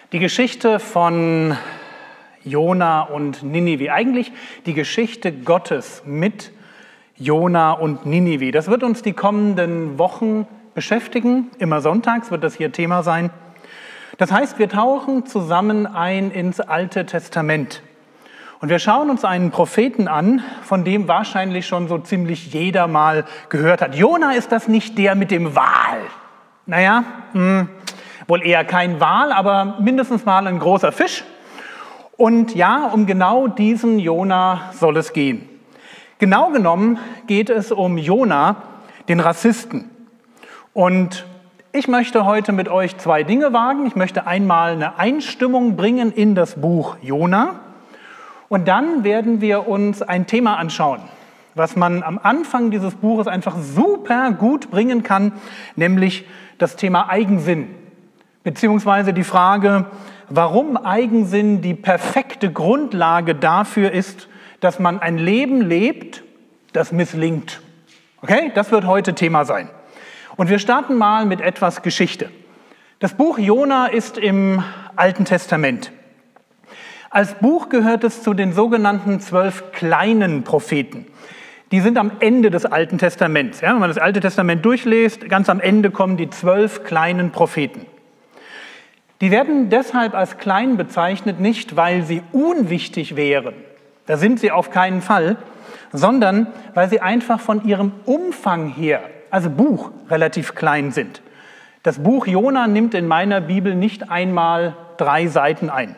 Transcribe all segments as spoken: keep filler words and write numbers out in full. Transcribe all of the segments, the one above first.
Die Geschichte von Jona und Ninive, eigentlich die Geschichte Gottes mit Jona und Ninive. Das wird uns die kommenden Wochen beschäftigen. Immer sonntags wird das hier Thema sein. Das heißt, wir tauchen zusammen ein ins Alte Testament. Und wir schauen uns einen Propheten an, von dem wahrscheinlich schon so ziemlich jeder mal gehört hat. Jona, ist das nicht der mit dem Wal? Naja, mh, wohl eher kein Wal, aber mindestens mal ein großer Fisch. Und ja, um genau diesen Jona soll es gehen. Genau genommen geht es um Jona, den Rassisten. Und ich möchte heute mit euch zwei Dinge wagen. Ich möchte einmal eine Einstimmung bringen in das Buch Jona. Und dann werden wir uns ein Thema anschauen, was man am Anfang dieses Buches einfach super gut bringen kann, nämlich das Thema Eigensinn, beziehungsweise die Frage, warum Eigensinn die perfekte Grundlage dafür ist, dass man ein Leben lebt, das misslingt. Okay, das wird heute Thema sein. Und wir starten mal mit etwas Geschichte. Das Buch Jona ist im Alten Testament. Als Buch gehört es zu den sogenannten zwölf kleinen Propheten. Die sind am Ende des Alten Testaments. Ja, wenn man das Alte Testament durchliest, ganz am Ende kommen die zwölf kleinen Propheten. Die werden deshalb als klein bezeichnet, nicht weil sie unwichtig wären, da sind sie auf keinen Fall, sondern weil sie einfach von ihrem Umfang her, also Buch, relativ klein sind. Das Buch Jona nimmt in meiner Bibel nicht einmal drei Seiten ein.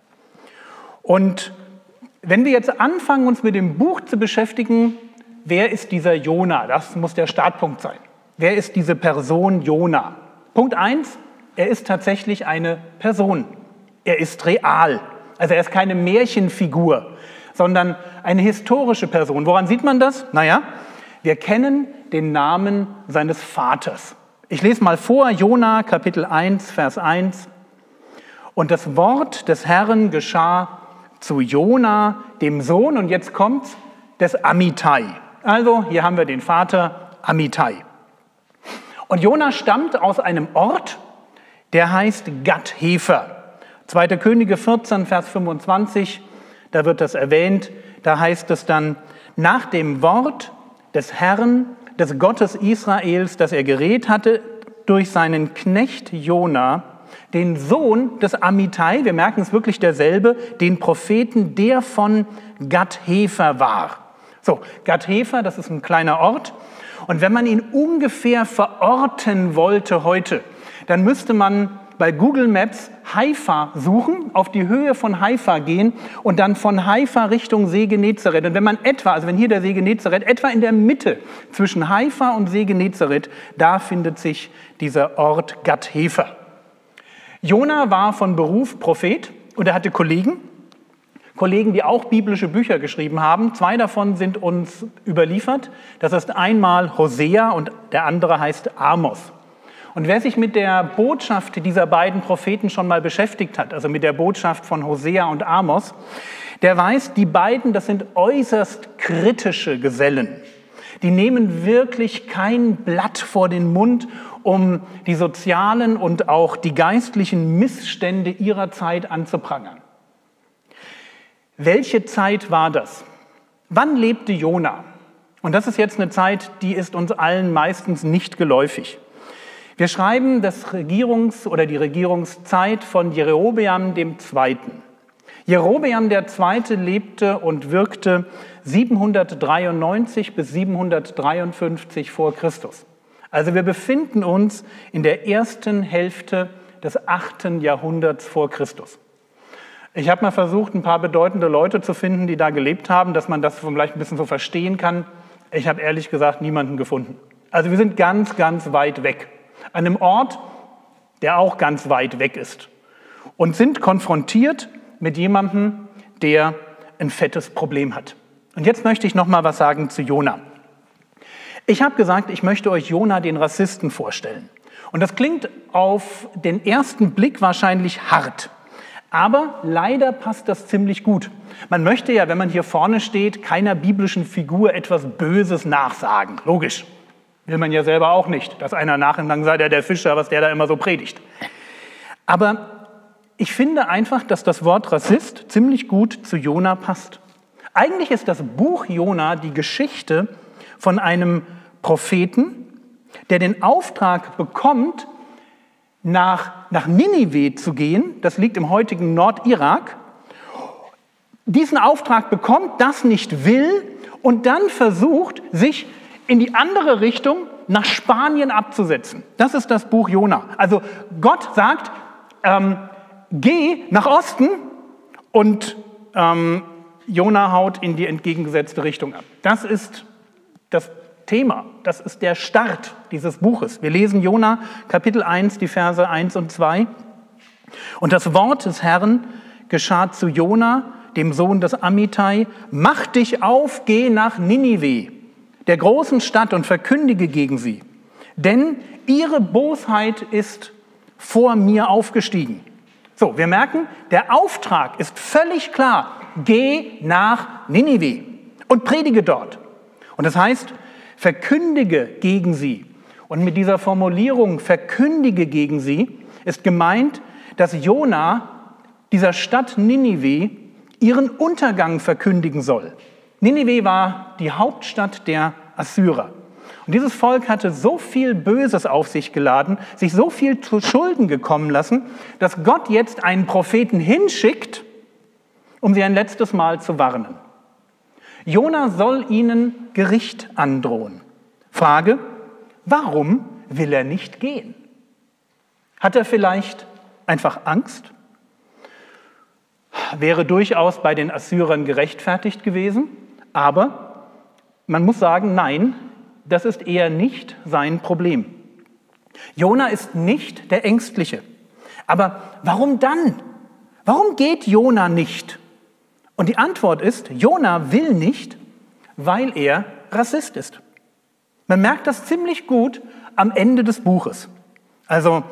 Und wenn wir jetzt anfangen, uns mit dem Buch zu beschäftigen, wer ist dieser Jona? Das muss der Startpunkt sein. Wer ist diese Person Jona? Punkt eins, er ist tatsächlich eine Person. Er ist real. Also er ist keine Märchenfigur, sondern eine historische Person. Woran sieht man das? Naja, wir kennen den Namen seines Vaters. Ich lese mal vor, Jona, Kapitel eins, Vers eins. Und das Wort des Herrn geschah zu Jona, dem Sohn, und jetzt kommt's, des Amittai. Also hier haben wir den Vater Amittai. Und Jona stammt aus einem Ort, der heißt Gat-Hefer. zweite Könige vierzehn, Vers fünfundzwanzig, da wird das erwähnt, da heißt es dann, nach dem Wort des Herrn, des Gottes Israels, das er geredet hatte, durch seinen Knecht Jona, den Sohn des Amittai, wir merken es wirklich derselbe, den Propheten, der von Gat-Hefer war. So, Gat-Hefer, das ist ein kleiner Ort. Und wenn man ihn ungefähr verorten wollte heute, dann müsste man bei Google Maps Haifa suchen, auf die Höhe von Haifa gehen und dann von Haifa Richtung See Genezareth. Und wenn man etwa, also wenn hier der See Genezareth, etwa in der Mitte zwischen Haifa und See Genezareth, da findet sich dieser Ort Gat-Hefer. Jona war von Beruf Prophet und er hatte Kollegen, Kollegen, die auch biblische Bücher geschrieben haben. Zwei davon sind uns überliefert. Das ist einmal Hosea und der andere heißt Amos. Und wer sich mit der Botschaft dieser beiden Propheten schon mal beschäftigt hat, also mit der Botschaft von Hosea und Amos, der weiß, die beiden, das sind äußerst kritische Gesellen. Die nehmen wirklich kein Blatt vor den Mund, um die sozialen und auch die geistlichen Missstände ihrer Zeit anzuprangern. Welche Zeit war das? Wann lebte Jona? Und das ist jetzt eine Zeit, die ist uns allen meistens nicht geläufig. Wir schreiben das Regierungs- oder die Regierungszeit von Jerobeam dem Zweiten. Jerobeam der Zweite lebte und wirkte siebenhundertdreiundneunzig bis siebenhundertdreiundfünfzig vor Christus. Also wir befinden uns in der ersten Hälfte des achten Jahrhunderts vor Christus. Ich habe mal versucht, ein paar bedeutende Leute zu finden, die da gelebt haben, dass man das vielleicht ein bisschen so verstehen kann. Ich habe ehrlich gesagt niemanden gefunden. Also wir sind ganz, ganz weit weg. An einem Ort, der auch ganz weit weg ist. Und sind konfrontiert mit jemandem, der ein fettes Problem hat. Und jetzt möchte ich noch mal was sagen zu Jona. Ich habe gesagt, ich möchte euch Jona, den Rassisten, vorstellen. Und das klingt auf den ersten Blick wahrscheinlich hart. Aber leider passt das ziemlich gut. Man möchte ja, wenn man hier vorne steht, keiner biblischen Figur etwas Böses nachsagen. Logisch. Will man ja selber auch nicht, dass einer nach und lang sei, der der Fischer, was der da immer so predigt. Aber ich finde einfach, dass das Wort Rassist ziemlich gut zu Jona passt. Eigentlich ist das Buch Jona die Geschichte von einem Propheten, der den Auftrag bekommt, nach, nach Ninive zu gehen. Das liegt im heutigen Nordirak. Diesen Auftrag bekommt, das nicht will und dann versucht, sich in die andere Richtung nach Spanien abzusetzen. Das ist das Buch Jona. Also Gott sagt, ähm, geh nach Osten und ähm, Jona haut in die entgegengesetzte Richtung ab. Das ist das Thema, das ist der Start dieses Buches. Wir lesen Jona Kapitel eins, die Verse eins und zwei. Und das Wort des Herrn geschah zu Jona, dem Sohn des Amittai: Mach dich auf, geh nach Ninive, der großen Stadt, und verkündige gegen sie. Denn ihre Bosheit ist vor mir aufgestiegen. So, wir merken, der Auftrag ist völlig klar. Geh nach Ninive und predige dort. Und das heißt, verkündige gegen sie. Und mit dieser Formulierung, verkündige gegen sie, ist gemeint, dass Jona dieser Stadt Ninive ihren Untergang verkündigen soll. Ninive war die Hauptstadt der Assyrer. Und dieses Volk hatte so viel Böses auf sich geladen, sich so viel zu Schulden gekommen lassen, dass Gott jetzt einen Propheten hinschickt, um sie ein letztes Mal zu warnen. Jona soll ihnen Gericht androhen. Frage: Warum will er nicht gehen? Hat er vielleicht einfach Angst? Wäre durchaus bei den Assyrern gerechtfertigt gewesen, aber man muss sagen, nein, das ist eher nicht sein Problem. Jona ist nicht der Ängstliche. Aber warum dann? Warum geht Jona nicht? Und die Antwort ist, Jona will nicht, weil er Rassist ist. Man merkt das ziemlich gut am Ende des Buches. Also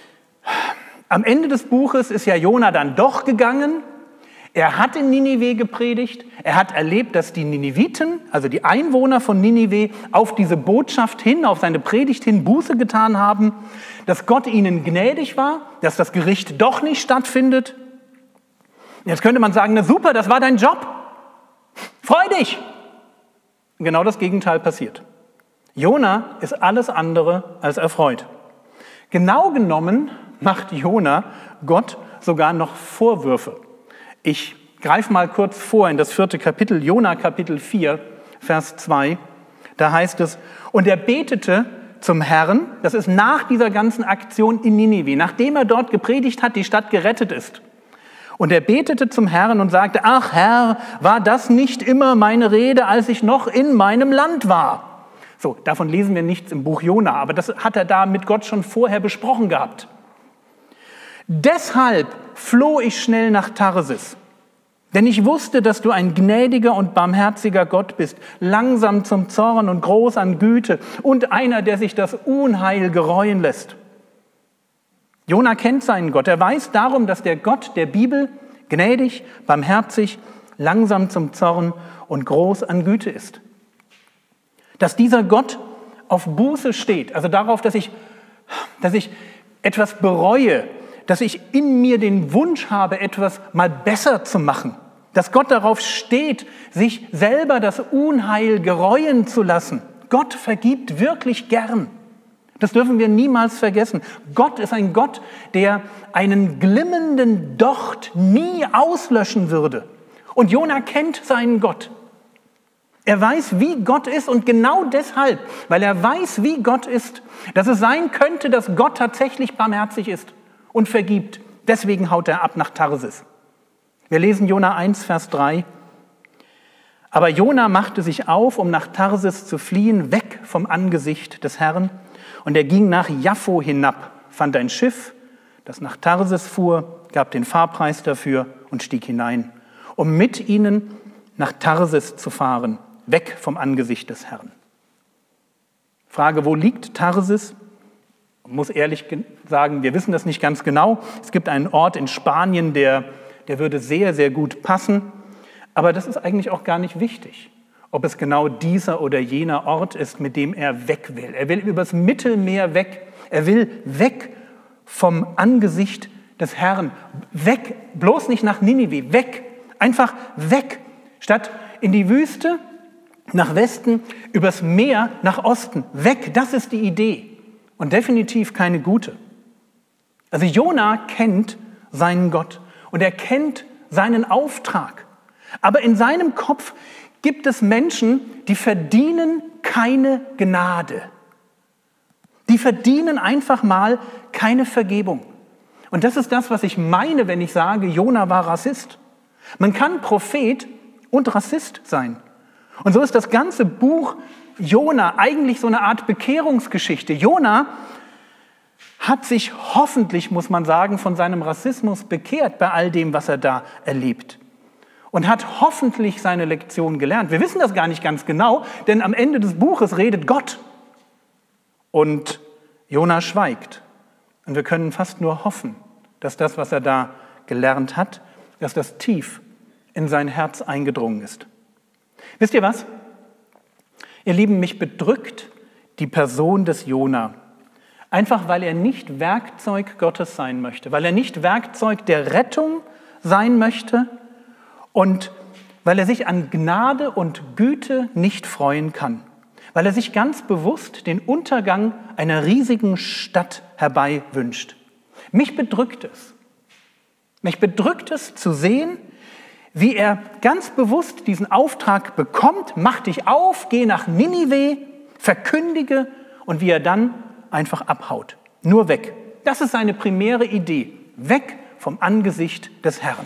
am Ende des Buches ist ja Jona dann doch gegangen. Er hat in Ninive gepredigt. Er hat erlebt, dass die Niniviten, also die Einwohner von Ninive, auf diese Botschaft hin, auf seine Predigt hin Buße getan haben, dass Gott ihnen gnädig war, dass das Gericht doch nicht stattfindet. Jetzt könnte man sagen, na super, das war dein Job. Freu dich. Genau das Gegenteil passiert. Jona ist alles andere als erfreut. Genau genommen macht Jona Gott sogar noch Vorwürfe. Ich greife mal kurz vor in das vierte Kapitel, Jona Kapitel vier, Vers zwei. Da heißt es: Und er betete zum Herrn, das ist nach dieser ganzen Aktion in Ninive, nachdem er dort gepredigt hat, die Stadt gerettet ist. Und er betete zum Herrn und sagte: Ach Herr, war das nicht immer meine Rede, als ich noch in meinem Land war? So, davon lesen wir nichts im Buch Jona, aber das hat er da mit Gott schon vorher besprochen gehabt. Deshalb floh ich schnell nach Tarsis, denn ich wusste, dass du ein gnädiger und barmherziger Gott bist, langsam zum Zorn und groß an Güte und einer, der sich das Unheil gereuen lässt. Jona kennt seinen Gott. Er weiß darum, dass der Gott der Bibel gnädig, barmherzig, langsam zum Zorn und groß an Güte ist. Dass dieser Gott auf Buße steht, also darauf, dass ich, dass ich etwas bereue, dass ich in mir den Wunsch habe, etwas mal besser zu machen. Dass Gott darauf steht, sich selber das Unheil gereuen zu lassen. Gott vergibt wirklich gern. Das dürfen wir niemals vergessen. Gott ist ein Gott, der einen glimmenden Docht nie auslöschen würde. Und Jona kennt seinen Gott. Er weiß, wie Gott ist, und genau deshalb, weil er weiß, wie Gott ist, dass es sein könnte, dass Gott tatsächlich barmherzig ist und vergibt. Deswegen haut er ab nach Tarsis. Wir lesen Jona eins, Vers drei. Aber Jona machte sich auf, um nach Tarsis zu fliehen, weg vom Angesicht des Herrn. Und er ging nach Jaffo hinab, fand ein Schiff, das nach Tarsis fuhr, gab den Fahrpreis dafür und stieg hinein, um mit ihnen nach Tarsis zu fahren, weg vom Angesicht des Herrn. Frage: Wo liegt Tarsis? Ich muss ehrlich sagen, wir wissen das nicht ganz genau. Es gibt einen Ort in Spanien, der, der würde sehr, sehr gut passen. Aber das ist eigentlich auch gar nicht wichtig, ob es genau dieser oder jener Ort ist, mit dem er weg will. Er will übers Mittelmeer weg. Er will weg vom Angesicht des Herrn. Weg, bloß nicht nach Ninive, weg, einfach weg. Statt in die Wüste, nach Westen, übers Meer, nach Osten, weg. Das ist die Idee und definitiv keine gute. Also Jona kennt seinen Gott und er kennt seinen Auftrag. Aber in seinem Kopf gibt es Menschen, die verdienen keine Gnade. Die verdienen einfach mal keine Vergebung. Und das ist das, was ich meine, wenn ich sage, Jona war Rassist. Man kann Prophet und Rassist sein. Und so ist das ganze Buch Jona eigentlich so eine Art Bekehrungsgeschichte. Jona hat sich hoffentlich, muss man sagen, von seinem Rassismus bekehrt bei all dem, was er da erlebt. Und hat hoffentlich seine Lektion gelernt. Wir wissen das gar nicht ganz genau, denn am Ende des Buches redet Gott. Und Jona schweigt. Und wir können fast nur hoffen, dass das, was er da gelernt hat, dass das tief in sein Herz eingedrungen ist. Wisst ihr was? Ihr Lieben, mich bedrückt die Person des Jona. Einfach weil er nicht Werkzeug Gottes sein möchte, weil er nicht Werkzeug der Rettung sein möchte und weil er sich an Gnade und Güte nicht freuen kann, weil er sich ganz bewusst den Untergang einer riesigen Stadt herbei wünscht. Mich bedrückt es. Mich bedrückt es zu sehen, wie er ganz bewusst diesen Auftrag bekommt, mach dich auf, geh nach Ninive, verkündige und wie er dann einfach abhaut. Nur weg. Das ist seine primäre Idee. Weg vom Angesicht des Herrn.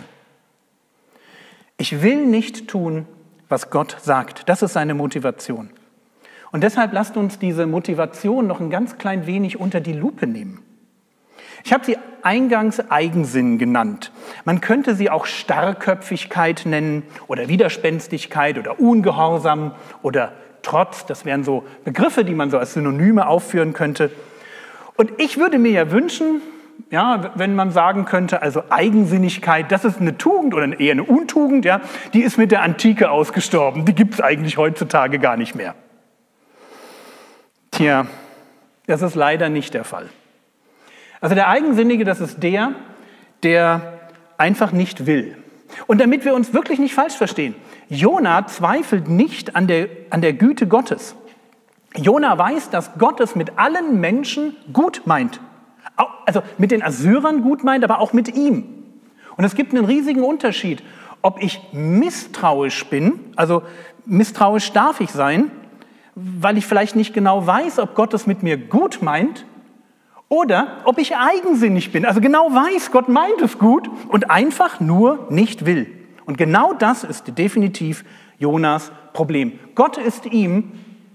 Ich will nicht tun, was Gott sagt. Das ist seine Motivation. Und deshalb lasst uns diese Motivation noch ein ganz klein wenig unter die Lupe nehmen. Ich habe sie eingangs Eigensinn genannt. Man könnte sie auch Starrköpfigkeit nennen oder Widerspenstigkeit oder Ungehorsam oder Trotz. Das wären so Begriffe, die man so als Synonyme aufführen könnte. Und ich würde mir ja wünschen, ja, wenn man sagen könnte, also Eigensinnigkeit, das ist eine Tugend oder eher eine Untugend, ja, die ist mit der Antike ausgestorben. Die gibt es eigentlich heutzutage gar nicht mehr. Tja, das ist leider nicht der Fall. Also der Eigensinnige, das ist der, der einfach nicht will. Und damit wir uns wirklich nicht falsch verstehen, Jona zweifelt nicht an der, an der Güte Gottes. Jona weiß, dass Gott es mit allen Menschen gut meint. Also mit den Assyrern gut meint, aber auch mit ihm. Und es gibt einen riesigen Unterschied, ob ich misstrauisch bin, also misstrauisch darf ich sein, weil ich vielleicht nicht genau weiß, ob Gott es mit mir gut meint, oder ob ich eigensinnig bin, also genau weiß, Gott meint es gut und einfach nur nicht will. Und genau das ist definitiv Jonas Problem. Gott ist ihm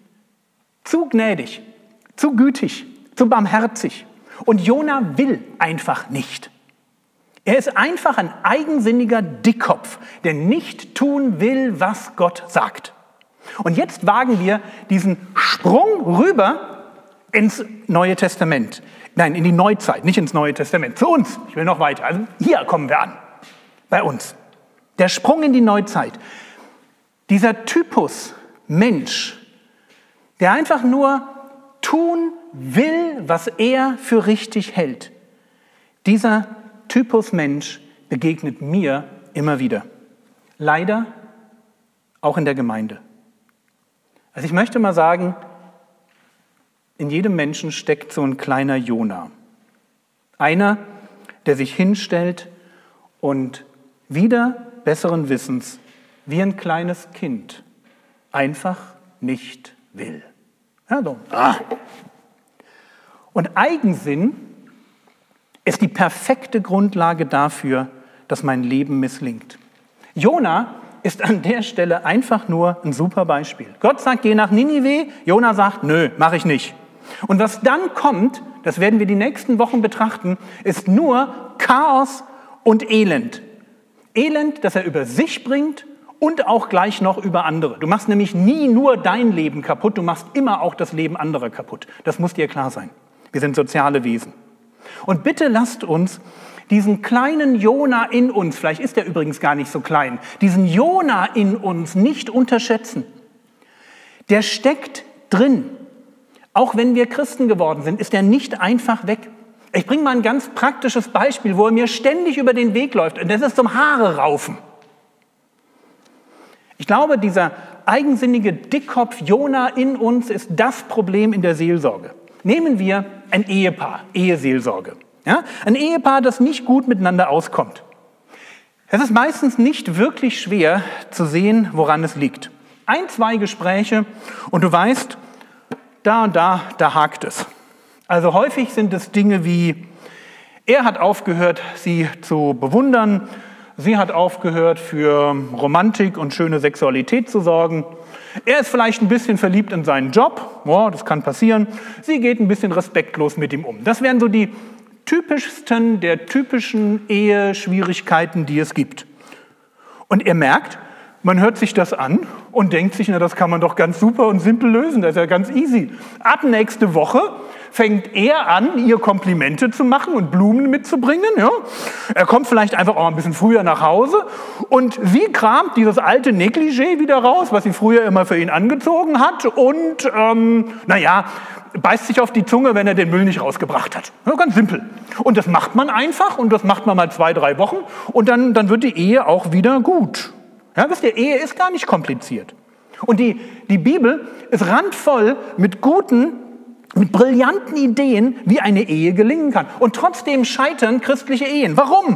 zu gnädig, zu gütig, zu barmherzig. Und Jona will einfach nicht. Er ist einfach ein eigensinniger Dickkopf, der nicht tun will, was Gott sagt. Und jetzt wagen wir diesen Sprung rüber ins Neue Testament. Nein, in die Neuzeit, nicht ins Neue Testament. Zu uns, ich will noch weiter. Also hier kommen wir an, bei uns. Der Sprung in die Neuzeit. Dieser Typus Mensch, der einfach nur tun will, was er für richtig hält. Dieser Typus Mensch begegnet mir immer wieder. Leider auch in der Gemeinde. Also ich möchte mal sagen, in jedem Menschen steckt so ein kleiner Jona. Einer, der sich hinstellt und wieder besseren Wissens wie ein kleines Kind einfach nicht will. Ja, so. Ah. Und Eigensinn ist die perfekte Grundlage dafür, dass mein Leben misslingt. Jona ist an der Stelle einfach nur ein super Beispiel. Gott sagt, geh nach Ninive. Jona sagt, nö, mache ich nicht. Und was dann kommt, das werden wir die nächsten Wochen betrachten, ist nur Chaos und Elend. Elend, das er über sich bringt und auch gleich noch über andere. Du machst nämlich nie nur dein Leben kaputt, du machst immer auch das Leben anderer kaputt. Das muss dir klar sein. Wir sind soziale Wesen. Und bitte lasst uns diesen kleinen Jona in uns, vielleicht ist er übrigens gar nicht so klein, diesen Jona in uns nicht unterschätzen. Der steckt drin. Auch wenn wir Christen geworden sind, ist er nicht einfach weg. Ich bringe mal ein ganz praktisches Beispiel, wo er mir ständig über den Weg läuft. Und das ist zum Haare raufen. Ich glaube, dieser eigensinnige Dickkopf Jona in uns ist das Problem in der Seelsorge. Nehmen wir ein Ehepaar, Eheseelsorge. Ja? Ein Ehepaar, das nicht gut miteinander auskommt. Es ist meistens nicht wirklich schwer zu sehen, woran es liegt. Ein, zwei Gespräche und du weißt, da und da, da hakt es. Also häufig sind es Dinge wie, er hat aufgehört, sie zu bewundern, sie hat aufgehört, für Romantik und schöne Sexualität zu sorgen. Er ist vielleicht ein bisschen verliebt in seinen Job, ja, das kann passieren. Sie geht ein bisschen respektlos mit ihm um. Das wären so die typischsten der typischen Eheschwierigkeiten, die es gibt. Und er merkt, man hört sich das an und denkt sich, na, das kann man doch ganz super und simpel lösen, das ist ja ganz easy. Ab nächste Woche fängt er an, ihr Komplimente zu machen und Blumen mitzubringen. Ja? Er kommt vielleicht einfach auch ein bisschen früher nach Hause und sie kramt dieses alte Negligé wieder raus, was sie früher immer für ihn angezogen hat und, ähm, naja, beißt sich auf die Zunge, wenn er den Müll nicht rausgebracht hat. Ja, ganz simpel. Und das macht man einfach und das macht man mal zwei, drei Wochen und dann, dann wird die Ehe auch wieder gut. Ja, wisst ihr, Ehe ist gar nicht kompliziert. Und die, die Bibel ist randvoll mit guten, mit brillanten Ideen, wie eine Ehe gelingen kann. Und trotzdem scheitern christliche Ehen. Warum?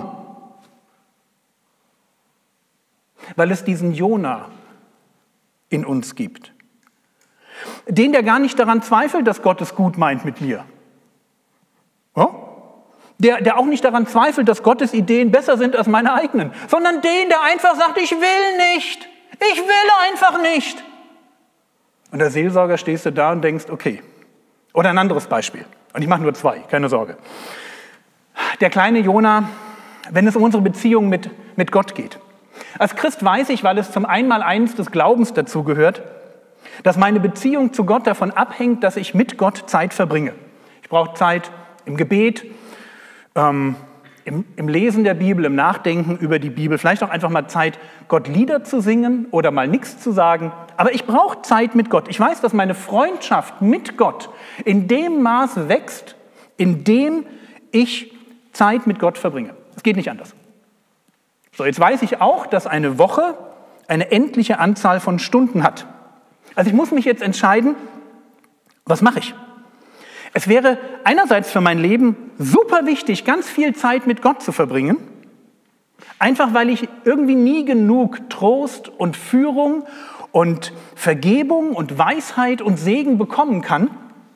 Weil es diesen Jona in uns gibt. Den, der gar nicht daran zweifelt, dass Gott es gut meint mit mir. Ja? Der, der auch nicht daran zweifelt, dass Gottes Ideen besser sind als meine eigenen, sondern den, der einfach sagt, ich will nicht, ich will einfach nicht. Und als Seelsorger stehst du da und denkst, okay. Oder ein anderes Beispiel, und ich mache nur zwei, keine Sorge. Der kleine Jona, wenn es um unsere Beziehung mit, mit Gott geht. Als Christ weiß ich, weil es zum Einmaleins des Glaubens dazu gehört, dass meine Beziehung zu Gott davon abhängt, dass ich mit Gott Zeit verbringe. Ich brauche Zeit im Gebet, ähm, im, im Lesen der Bibel, im Nachdenken über die Bibel, vielleicht auch einfach mal Zeit, Gott Lieder zu singen oder mal nichts zu sagen. Aber ich brauche Zeit mit Gott. Ich weiß, dass meine Freundschaft mit Gott in dem Maß wächst, in dem ich Zeit mit Gott verbringe. Es geht nicht anders. So, jetzt weiß ich auch, dass eine Woche eine endliche Anzahl von Stunden hat. Also ich muss mich jetzt entscheiden, was mache ich? Es wäre einerseits für mein Leben super wichtig, ganz viel Zeit mit Gott zu verbringen, einfach weil ich irgendwie nie genug Trost und Führung und Vergebung und Weisheit und Segen bekommen kann.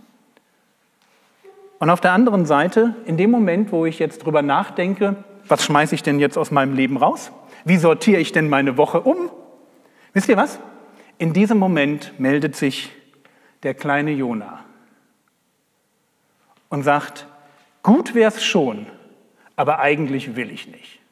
Und auf der anderen Seite, in dem Moment, wo ich jetzt drüber nachdenke, was schmeiße ich denn jetzt aus meinem Leben raus? Wie sortiere ich denn meine Woche um? Wisst ihr was? In diesem Moment meldet sich der kleine Jona und sagt, gut wär's schon, aber eigentlich will ich nicht.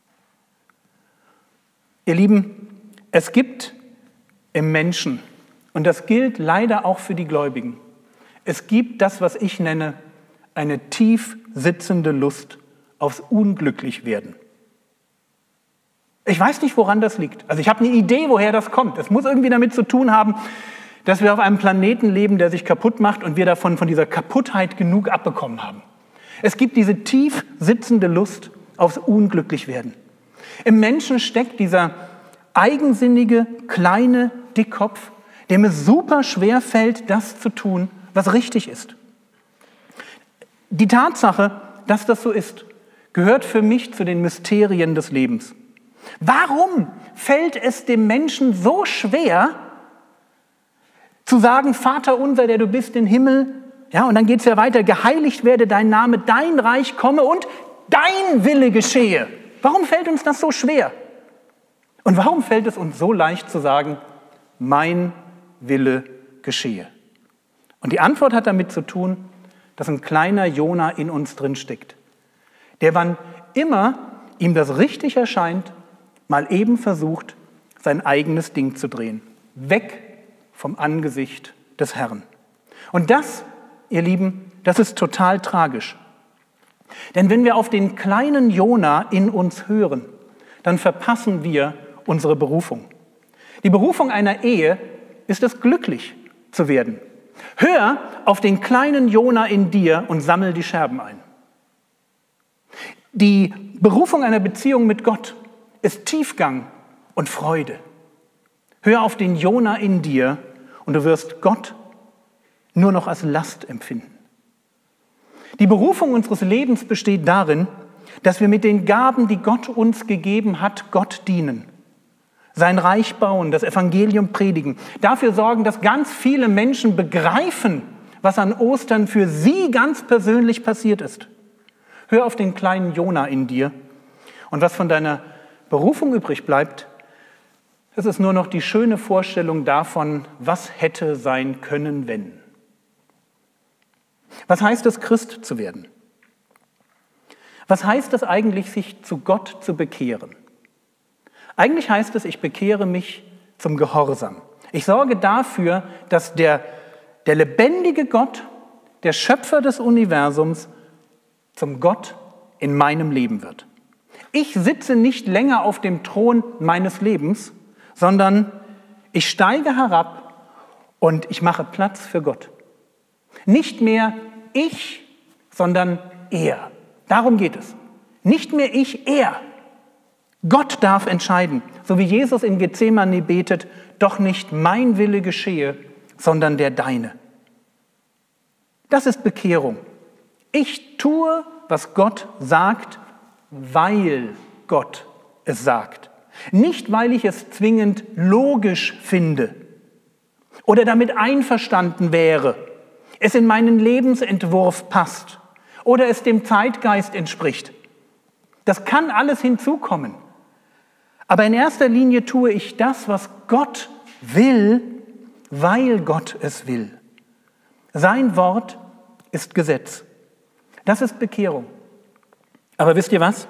Ihr Lieben, es gibt im Menschen, und das gilt leider auch für die Gläubigen, es gibt das, was ich nenne, eine tief sitzende Lust aufs Unglücklichwerden. Ich weiß nicht, woran das liegt. Also ich habe eine Idee, woher das kommt. Es muss irgendwie damit zu tun haben, dass wir auf einem Planeten leben, der sich kaputt macht und wir davon von dieser Kaputtheit genug abbekommen haben. Es gibt diese tief sitzende Lust aufs Unglücklichwerden. Im Menschen steckt dieser eigensinnige, kleine Dickkopf, dem es super schwer fällt, das zu tun, was richtig ist. Die Tatsache, dass das so ist, gehört für mich zu den Mysterien des Lebens. Warum fällt es dem Menschen so schwer, zu sagen, Vater unser, der du bist im Himmel, ja, und dann geht es ja weiter, geheiligt werde dein Name, dein Reich komme und dein Wille geschehe. Warum fällt uns das so schwer? Und warum fällt es uns so leicht zu sagen, mein Wille geschehe? Und die Antwort hat damit zu tun, dass ein kleiner Jona in uns drin steckt, der wann immer ihm das richtig erscheint, mal eben versucht, sein eigenes Ding zu drehen. Weg vom Angesicht des Herrn. Und das, ihr Lieben, das ist total tragisch. Denn wenn wir auf den kleinen Jona in uns hören, dann verpassen wir unsere Berufung. Die Berufung einer Ehe ist es, glücklich zu werden. Hör auf den kleinen Jona in dir und sammel die Scherben ein. Die Berufung einer Beziehung mit Gott ist Tiefgang und Freude. Hör auf den Jona in dir und du wirst Gott nur noch als Last empfinden. Die Berufung unseres Lebens besteht darin, dass wir mit den Gaben, die Gott uns gegeben hat, Gott dienen. Sein Reich bauen, das Evangelium predigen. Dafür sorgen, dass ganz viele Menschen begreifen, was an Ostern für sie ganz persönlich passiert ist. Hör auf den kleinen Jona in dir. Und was von deiner Berufung übrig bleibt, das ist nur noch die schöne Vorstellung davon, was hätte sein können, wenn. Was heißt es, Christ zu werden? Was heißt es eigentlich, sich zu Gott zu bekehren? Eigentlich heißt es, ich bekehre mich zum Gehorsam. Ich sorge dafür, dass der, der lebendige Gott, der Schöpfer des Universums, zum Gott in meinem Leben wird. Ich sitze nicht länger auf dem Thron meines Lebens, sondern ich steige herab und ich mache Platz für Gott. Nicht mehr ich, sondern er. Darum geht es. Nicht mehr ich, er. Gott darf entscheiden, so wie Jesus in Gethsemane betet, doch nicht mein Wille geschehe, sondern der deine. Das ist Bekehrung. Ich tue, was Gott sagt, weil Gott es sagt. Nicht, weil ich es zwingend logisch finde oder damit einverstanden wäre, es in meinen Lebensentwurf passt oder es dem Zeitgeist entspricht. Das kann alles hinzukommen. Aber in erster Linie tue ich das, was Gott will, weil Gott es will. Sein Wort ist Gesetz. Das ist Bekehrung. Aber wisst ihr was?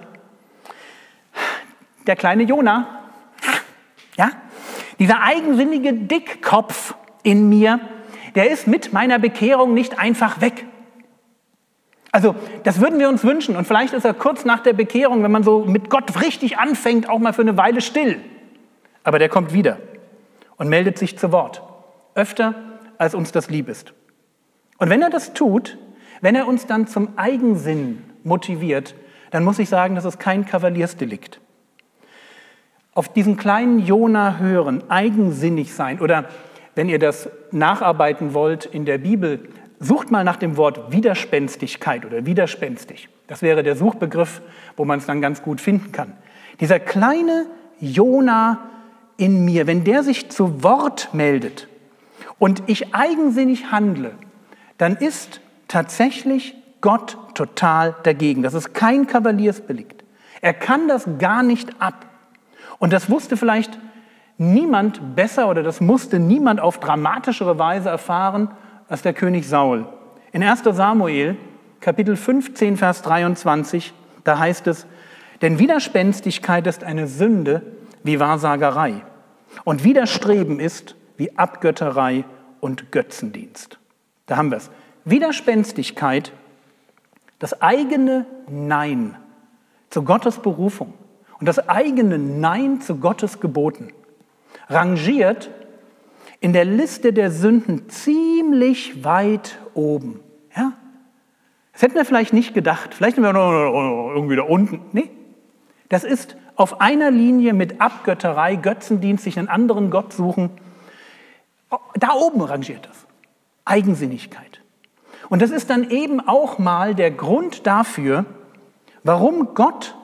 Der kleine Jona, ja, dieser eigensinnige Dickkopf in mir, der ist mit meiner Bekehrung nicht einfach weg. Also das würden wir uns wünschen und vielleicht ist er kurz nach der Bekehrung, wenn man so mit Gott richtig anfängt, auch mal für eine Weile still. Aber der kommt wieder und meldet sich zu Wort, öfter als uns das lieb ist. Und wenn er das tut, wenn er uns dann zum Eigensinn motiviert, dann muss ich sagen, das ist kein Kavaliersdelikt. Auf diesen kleinen Jona hören, eigensinnig sein oder wenn ihr das nacharbeiten wollt in der Bibel, sucht mal nach dem Wort Widerspenstigkeit oder widerspenstig. Das wäre der Suchbegriff, wo man es dann ganz gut finden kann. Dieser kleine Jona in mir, wenn der sich zu Wort meldet und ich eigensinnig handle, dann ist tatsächlich Gott total dagegen. Das ist kein Kavaliersdelikt. Er kann das gar nicht ab. Und das wusste vielleicht niemand besser oder das musste niemand auf dramatischere Weise erfahren als der König Saul. In erster Samuel, Kapitel fünfzehn, Vers dreiundzwanzig, da heißt es, denn Widerspenstigkeit ist eine Sünde wie Wahrsagerei und Widerstreben ist wie Abgötterei und Götzendienst. Da haben wir es. Widerspenstigkeit, das eigene Nein zu Gottes Berufung und das eigene Nein zu Gottes Geboten rangiert in der Liste der Sünden ziemlich weit oben. Ja? Das hätten wir vielleicht nicht gedacht. Vielleicht sind wir irgendwie da unten. Nee, das ist auf einer Linie mit Abgötterei, Götzendienst, sich einen anderen Gott suchen. Da oben rangiert das. Eigensinnigkeit. Und das ist dann eben auch mal der Grund dafür, warum Gott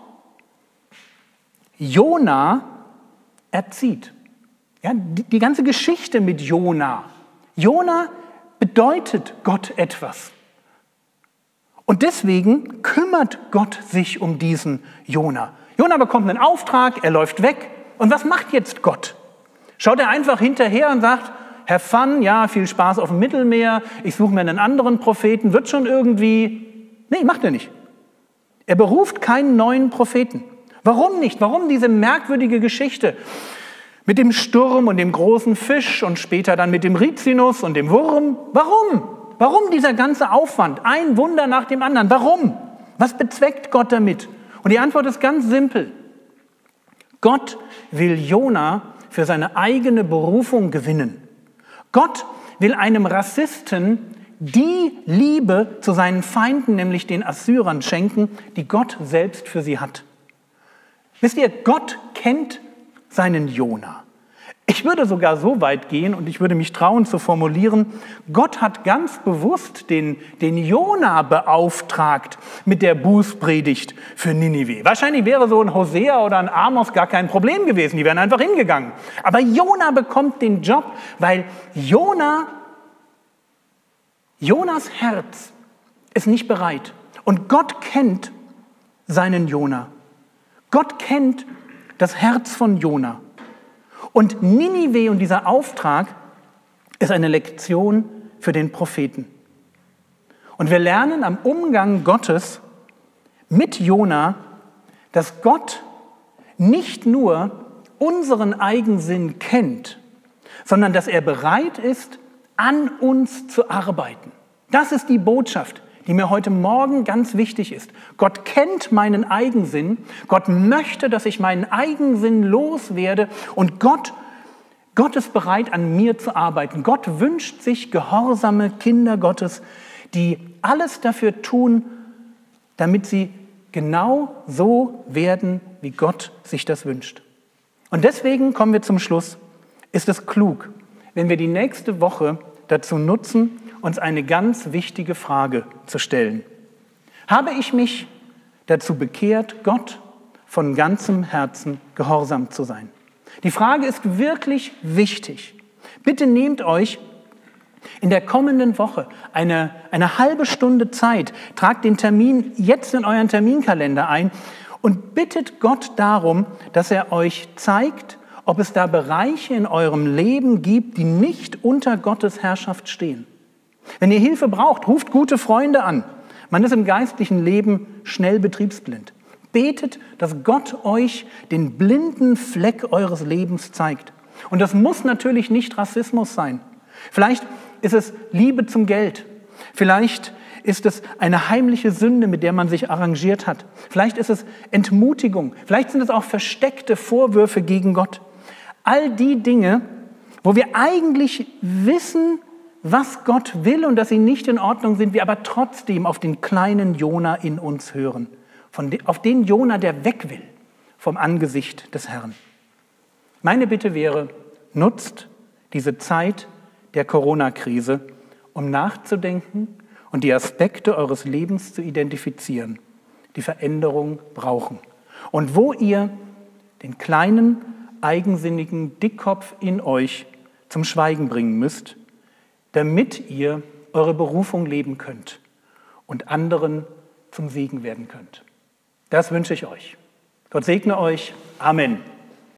Jona erzieht. Ja, die, die ganze Geschichte mit Jona. Jona bedeutet Gott etwas. Und deswegen kümmert Gott sich um diesen Jona. Jona bekommt einen Auftrag, er läuft weg. Und was macht jetzt Gott? Schaut er einfach hinterher und sagt, Have fun, ja, viel Spaß auf dem Mittelmeer, ich suche mir einen anderen Propheten, wird schon irgendwie... Nee, macht er nicht. Er beruft keinen neuen Propheten. Warum nicht? Warum diese merkwürdige Geschichte mit dem Sturm und dem großen Fisch und später dann mit dem Rizinus und dem Wurm? Warum? Warum dieser ganze Aufwand? Ein Wunder nach dem anderen. Warum? Was bezweckt Gott damit? Und die Antwort ist ganz simpel. Gott will Jona für seine eigene Berufung gewinnen. Gott will einem Rassisten die Liebe zu seinen Feinden, nämlich den Assyrern, schenken, die Gott selbst für sie hat. Wisst ihr, Gott kennt seinen Jona. Ich würde sogar so weit gehen und ich würde mich trauen zu formulieren, Gott hat ganz bewusst den, den Jona beauftragt mit der Bußpredigt für Ninive. Wahrscheinlich wäre so ein Hosea oder ein Amos gar kein Problem gewesen, die wären einfach hingegangen. Aber Jona bekommt den Job, weil Jona, Jonas Herz ist nicht bereit. Und Gott kennt seinen Jona. Gott kennt das Herz von Jona. Und Ninive und dieser Auftrag ist eine Lektion für den Propheten. Und wir lernen am Umgang Gottes mit Jona, dass Gott nicht nur unseren Eigensinn kennt, sondern dass er bereit ist, an uns zu arbeiten. Das ist die Botschaft, die mir heute Morgen ganz wichtig ist. Gott kennt meinen Eigensinn. Gott möchte, dass ich meinen Eigensinn loswerde. Und Gott, Gott ist bereit, an mir zu arbeiten. Gott wünscht sich gehorsame Kinder Gottes, die alles dafür tun, damit sie genau so werden, wie Gott sich das wünscht. Und deswegen kommen wir zum Schluss. Ist es klug, wenn wir die nächste Woche dazu nutzen, uns eine ganz wichtige Frage zu stellen. Habe ich mich dazu bekehrt, Gott von ganzem Herzen gehorsam zu sein? Die Frage ist wirklich wichtig. Bitte nehmt euch in der kommenden Woche eine, eine halbe Stunde Zeit, tragt den Termin jetzt in euren Terminkalender ein und bittet Gott darum, dass er euch zeigt, ob es da Bereiche in eurem Leben gibt, die nicht unter Gottes Herrschaft stehen. Wenn ihr Hilfe braucht, ruft gute Freunde an. Man ist im geistlichen Leben schnell betriebsblind. Betet, dass Gott euch den blinden Fleck eures Lebens zeigt. Und das muss natürlich nicht Rassismus sein. Vielleicht ist es Liebe zum Geld. Vielleicht ist es eine heimliche Sünde, mit der man sich arrangiert hat. Vielleicht ist es Entmutigung. Vielleicht sind es auch versteckte Vorwürfe gegen Gott. All die Dinge, wo wir eigentlich wissen, was Gott will und dass sie nicht in Ordnung sind, wir aber trotzdem auf den kleinen Jona in uns hören. Von de, auf den Jona, der weg will vom Angesicht des Herrn. Meine Bitte wäre, nutzt diese Zeit der Corona-Krise, um nachzudenken und die Aspekte eures Lebens zu identifizieren, die Veränderung brauchen. Und wo ihr den kleinen, eigensinnigen Dickkopf in euch zum Schweigen bringen müsst, damit ihr eure Berufung leben könnt und anderen zum Segen werden könnt. Das wünsche ich euch. Gott segne euch. Amen.